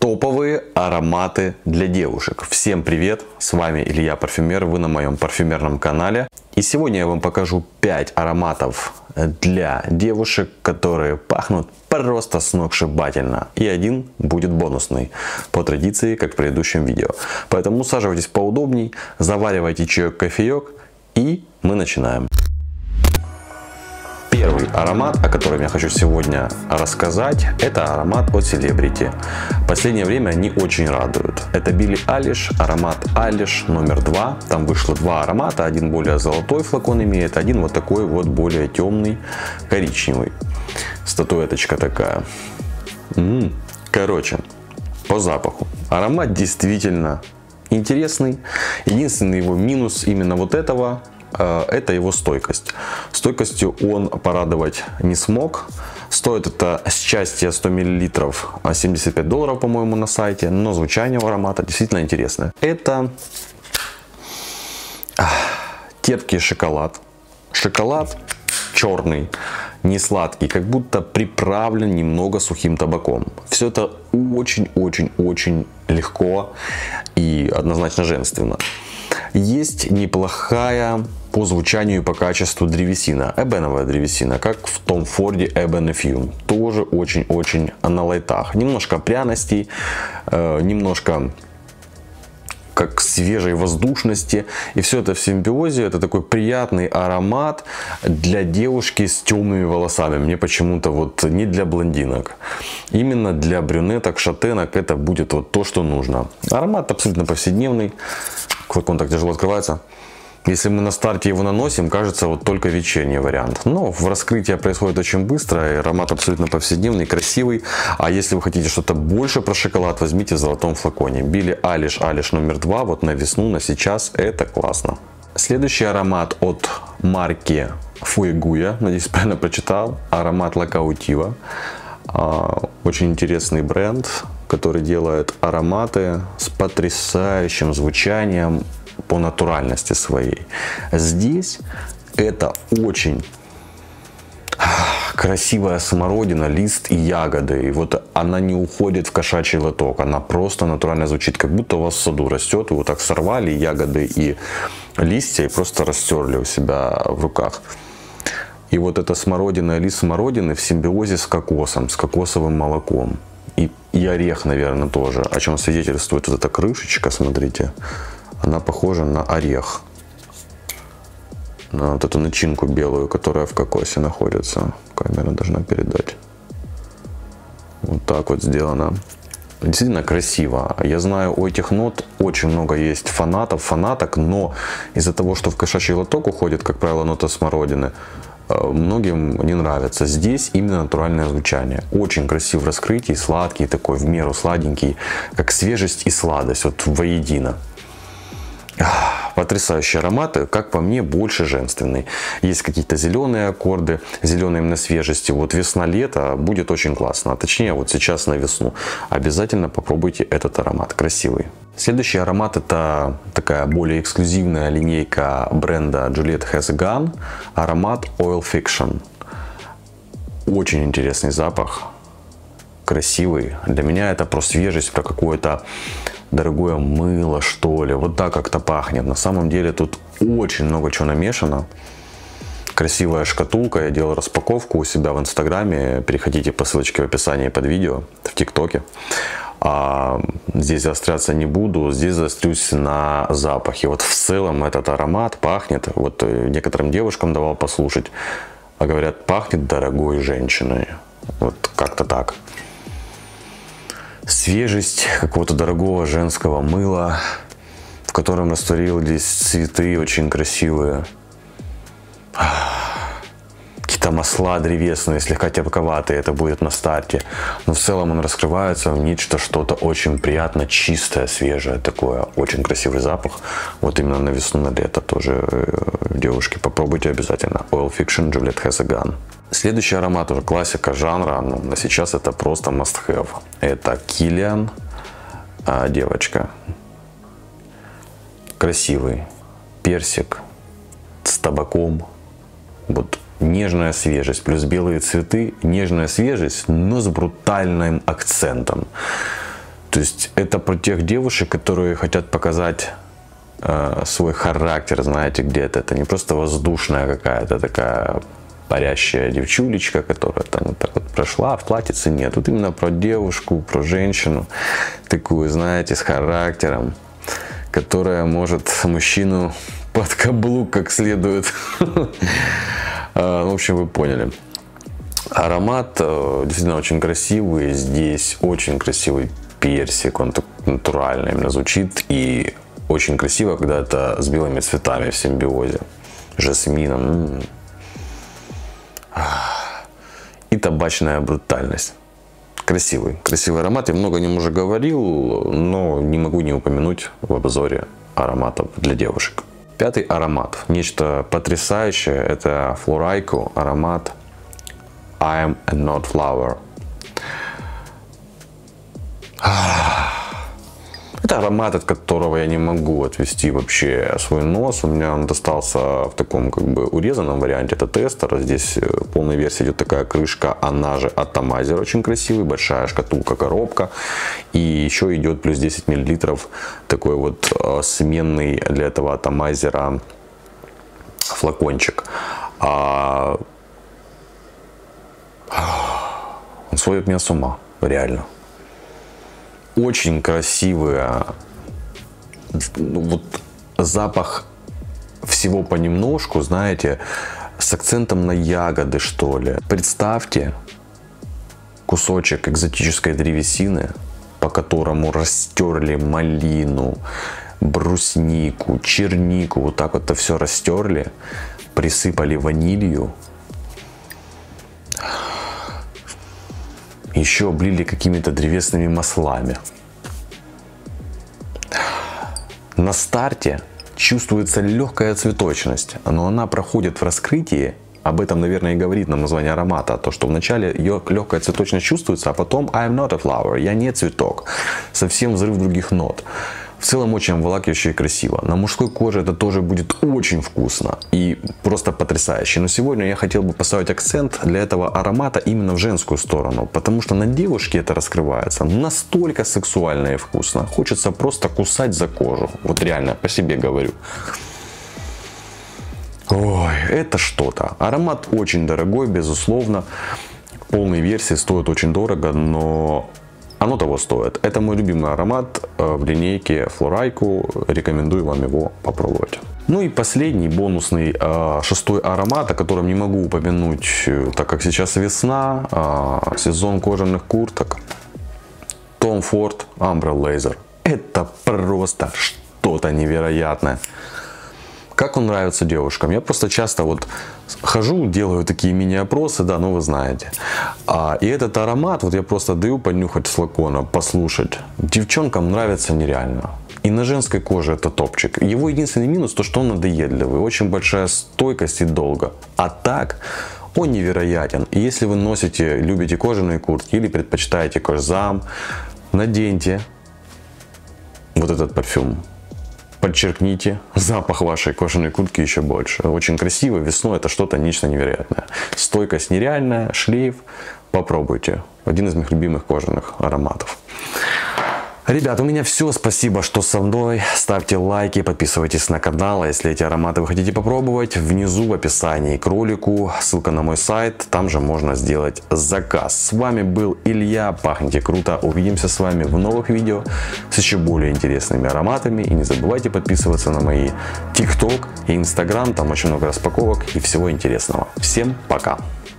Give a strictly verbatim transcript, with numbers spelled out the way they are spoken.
Топовые ароматы для девушек. Всем привет, с вами Илья Парфюмер, вы на моем парфюмерном канале. И сегодня я вам покажу пять ароматов для девушек, которые пахнут просто сногсшибательно. И один будет бонусный, по традиции, как в предыдущем видео. Поэтому усаживайтесь поудобней, заваривайте чаек, кофеек, и мы начинаем. Первый аромат, о котором я хочу сегодня рассказать, это аромат от Celebrity. В последнее время они очень радуют. Это Билли Айлиш, аромат Айлиш номер два. Там вышло два аромата, один более золотой флакон имеет, один вот такой вот более темный, коричневый. Статуэточка такая. М-м. Короче, по запаху. Аромат действительно интересный. Единственный его минус именно вот этого — это его стойкость. Стойкостью он порадовать не смог. Стоит это счастье сто миллилитров семьдесят пять долларов, по-моему, на сайте. Но звучание у аромата действительно интересное. Это терпкий шоколад. Шоколад черный, не сладкий, как будто приправлен немного сухим табаком. Все это очень-очень-очень легко и однозначно женственно. Есть неплохая по звучанию и по качеству древесина, эбеновая древесина, как в Tom Ford Ebony Fume. Тоже очень-очень на лайтах. Немножко пряностей, э, немножко как свежей воздушности. И все это в симбиозе. Это такой приятный аромат для девушки с темными волосами. Мне почему-то вот не для блондинок. Именно для брюнеток, шатенок это будет вот то, что нужно. Аромат абсолютно повседневный. Флакон так тяжело открывается. Если мы на старте его наносим, кажется вот только вечерний вариант. Но в раскрытии происходит очень быстро. И аромат абсолютно повседневный, красивый. А если вы хотите что-то больше про шоколад, возьмите в золотом флаконе. Билли Айлиш, Айлиш номер два. Вот на весну, на сейчас. Это классно. Следующий аромат от марки Fueguia. Надеюсь, правильно прочитал. Аромат La Cautiva. Очень интересный бренд, который делает ароматы с потрясающим звучанием по натуральности своей. Здесь это очень красивая смородина, лист и ягоды. И вот она не уходит в кошачий лоток. Она просто натурально звучит, как будто у вас в саду растет. И вот так сорвали ягоды и листья и просто растерли у себя в руках. И вот эта смородина, лист смородины в симбиозе с кокосом, с кокосовым молоком. И, и орех, наверное, тоже. О чем свидетельствует вот эта крышечка, смотрите. Она похожа на орех. На вот эту начинку белую, которая в кокосе находится. Камера должна передать. Вот так вот сделано. Действительно красиво. Я знаю, у этих нот очень много есть фанатов, фанаток, но из-за того, что в кошачий лоток уходит, как правило, нота смородины, многим не нравится. Здесь именно натуральное звучание. Очень красив в раскрытии, сладкий такой, в меру сладенький, как свежесть и сладость, вот воедино. Потрясающие ароматы, как по мне, больше женственный. Есть какие-то зеленые аккорды, зеленые именно свежести. Вот весна-лето будет очень классно. А точнее, вот сейчас на весну. Обязательно попробуйте этот аромат. Красивый. Следующий аромат — это такая более эксклюзивная линейка бренда Juliette Has a Gun. Аромат Oil Fiction. Очень интересный запах. Красивый. Для меня это про свежесть, про какое-то дорогое мыло, что ли. Вот так как-то пахнет. На самом деле тут очень много чего намешано. Красивая шкатулка. Я делал распаковку у себя в инстаграме. Переходите по ссылочке в описании под видео. В тиктоке. А здесь заостряться не буду. Здесь заострюсь на запахе. Вот в целом этот аромат пахнет. Вот некоторым девушкам давал послушать. А говорят, пахнет дорогой женщиной. Вот как-то так. Свежесть какого-то дорогого женского мыла, в котором растворились цветы очень красивые. Какие-то масла древесные, слегка терпковатые, это будет на старте. Но в целом он раскрывается в нечто, что-то очень приятно чистое, свежее такое. Очень красивый запах. Вот именно на весну, на лето тоже, девушки, попробуйте обязательно. Oil Fiction, Juliette Has a Gun. Следующий аромат уже классика жанра, но на сейчас это просто must have. Это Kilian, а, девочка. Красивый персик с табаком. Вот нежная свежесть, плюс белые цветы, нежная свежесть, но с брутальным акцентом. То есть это про тех девушек, которые хотят показать э, свой характер, знаете, где-то. Это не просто воздушная какая-то такая парящая девчулечка, которая там вот так вот прошла, а в платьице нет. Тут именно про девушку, про женщину, такую, знаете, с характером, которая может мужчину под каблук как следует. В общем, вы поняли. Аромат действительно очень красивый. Здесь очень красивый персик, он натурально именно звучит. И очень красиво, когда это с белыми цветами в симбиозе. Жасмином. И табачная брутальность. Красивый, красивый аромат. Я много о нем уже говорил, но не могу не упомянуть в обзоре ароматов для девушек. Пятый аромат. Нечто потрясающее. Это Floraiku аромат I am not flower. Это аромат, от которого я не могу отвести вообще свой нос. У меня он достался в таком как бы урезанном варианте. Это тестер. Здесь в полной версии идет такая крышка, она же атомайзер. Очень красивый, большая шкатулка, коробка. И еще идет плюс десять миллилитров такой вот сменный для этого атомайзера флакончик. А... Он сводит меня с ума, реально. Очень красивый вот запах всего понемножку, знаете, с акцентом на ягоды, что ли. Представьте кусочек экзотической древесины, по которому растерли малину, бруснику, чернику, вот так вот это все растерли, присыпали ванилью, еще облили какими-то древесными маслами. На старте чувствуется легкая цветочность, но она проходит в раскрытии. Об этом, наверное, и говорит нам название аромата. То, что вначале ее легкая цветочность чувствуется, а потом I am not a flower, я не цветок. Совсем взрыв других нот. В целом очень обволакивающе и красиво. На мужской коже это тоже будет очень вкусно и просто потрясающе. Но сегодня я хотел бы поставить акцент для этого аромата именно в женскую сторону. Потому что на девушке это раскрывается настолько сексуально и вкусно. Хочется просто кусать за кожу. Вот реально, по себе говорю. Ой, это что-то. Аромат очень дорогой, безусловно. Полные версии стоят очень дорого, но оно того стоит. Это мой любимый аромат в линейке Floraiku. Рекомендую вам его попробовать. Ну и последний, бонусный, шестой аромат, о котором не могу упомянуть, так как сейчас весна, сезон кожаных курток. Tom Ford Umbra Laser. Это просто что-то невероятное. Как он нравится девушкам? Я просто часто вот хожу, делаю такие мини-опросы, да, ну вы знаете. А, и этот аромат, вот я просто даю понюхать с флакона, послушать. Девчонкам нравится нереально. И на женской коже это топчик. Его единственный минус, то что он надоедливый. Очень большая стойкость и долго. А так, он невероятен. И если вы носите, любите кожаные куртки или предпочитаете кожзам, наденьте вот этот парфюм. Подчеркните запах вашей кожаной куртки еще больше. Очень красиво, весной это что-то нечто невероятное. Стойкость нереальная, шлейф. Попробуйте. Один из моих любимых кожаных ароматов. Ребят, у меня все. Спасибо, что со мной. Ставьте лайки, подписывайтесь на канал. А если эти ароматы вы хотите попробовать, внизу в описании к ролику ссылка на мой сайт. Там же можно сделать заказ. С вами был Илья. Пахните круто. Увидимся с вами в новых видео с еще более интересными ароматами. И не забывайте подписываться на мои TikTok и Instagram. Там очень много распаковок и всего интересного. Всем пока.